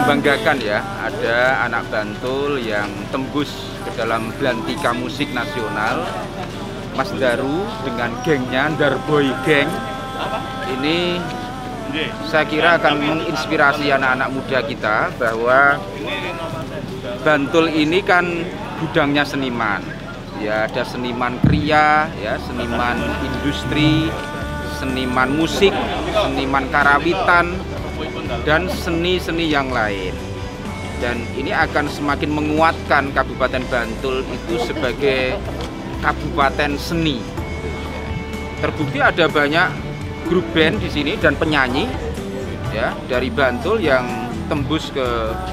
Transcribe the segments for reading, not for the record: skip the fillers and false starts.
membanggakan ya, ada anak Bantul yang tembus ke dalam belantika musik nasional. Mas Daru dengan gengnya, Darboy Gang, ini saya kira akan menginspirasi anak-anak muda kita bahwa Bantul ini kan gudangnya seniman. Ya, ada seniman kriya, ya, seniman industri, seniman musik, seniman karawitan, dan seni-seni yang lain. Dan ini akan semakin menguatkan Kabupaten Bantul itu sebagai kabupaten seni. Terbukti ada banyak grup band di sini dan penyanyi ya dari Bantul yang tembus ke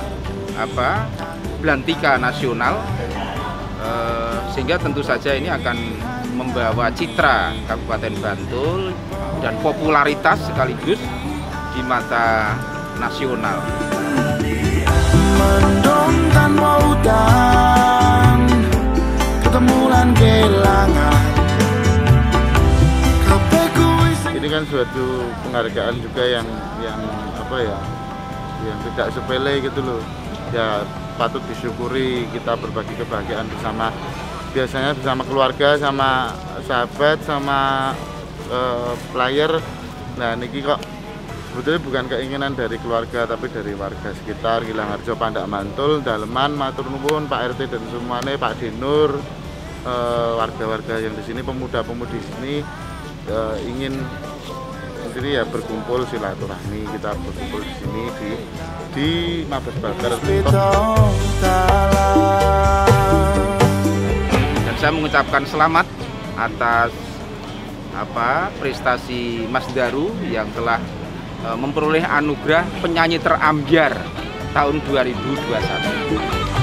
belantika nasional, sehingga tentu saja ini akan membawa citra Kabupaten Bantul dan popularitas sekaligus di mata nasional. Ini kan suatu penghargaan juga yang tidak sepele gitu loh. Ya patut disyukuri, kita berbagi kebahagiaan bersama, biasanya bersama keluarga, sama sahabat, sama player. Nah niki kok sebetulnya bukan keinginan dari keluarga tapi dari warga sekitar Gilang-Harjo, Pandak Bantul, Daleman, matur nuwun Pak RT dan semuanya, Pak Dinur, warga-warga yang di sini, pemuda-pemudi di sini ingin sendiri ya berkumpul silaturahmi, kita berkumpul di sini di Mabes Bakar. Dan saya mengucapkan selamat atas prestasi Mas Daru yang telah memperoleh anugerah penyanyi terambyar tahun 2021.